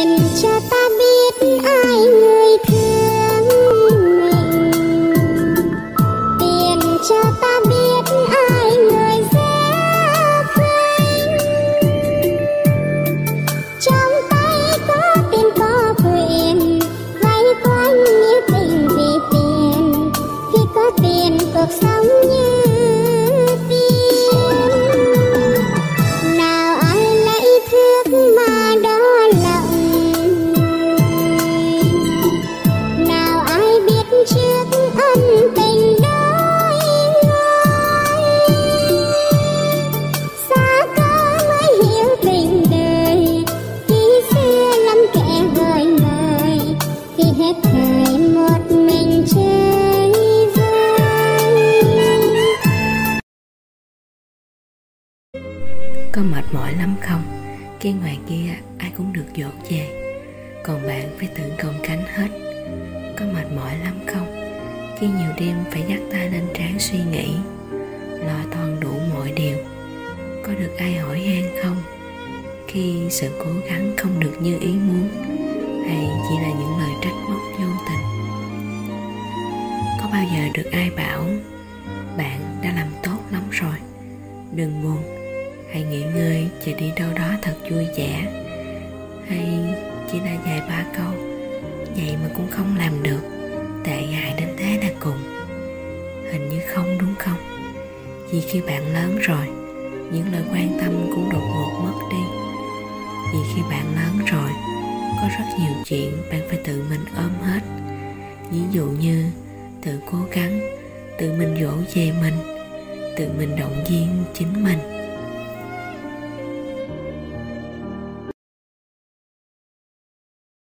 tiền cho ta biết ai người thương mình, tiền cho ta biết ai người dễ khinh. Trong tay có tiền có quyền, vây quanh như tình vì tiền. Khi có tiền cuộc sống như mà đó lòng, nào ai biết trước ân tình đôi người. Xa có mới hiểu tình đời, khi xưa lắm kẻ gợi mời, khi hết thời một mình chơi vơi. Có mệt mỏi lắm không? Cái ngoài kia ai cũng được dỗ về, còn bạn phải tự còng cánh hết. Có mệt mỏi lắm không? Khi nhiều đêm phải dắt tay lên trán suy nghĩ, lo toan đủ mọi điều. Có được ai hỏi han không? Khi sự cố gắng không được như ý muốn, hay chỉ là những lời trách móc vô tình. Có bao giờ được ai bảo bạn đã làm tốt lắm rồi, đừng buồn, hãy nghỉ ngơi và đi đâu đó thật vui vẻ? Hay chỉ là vài ba câu vậy mà cũng không làm được, tệ hại đến thế là cùng? Hình như không, đúng không? Vì khi bạn lớn rồi, những lời quan tâm cũng đột ngột mất đi. Vì khi bạn lớn rồi, có rất nhiều chuyện bạn phải tự mình ôm hết. Ví dụ như tự cố gắng, tự mình dỗ về mình, tự mình động viên chính mình.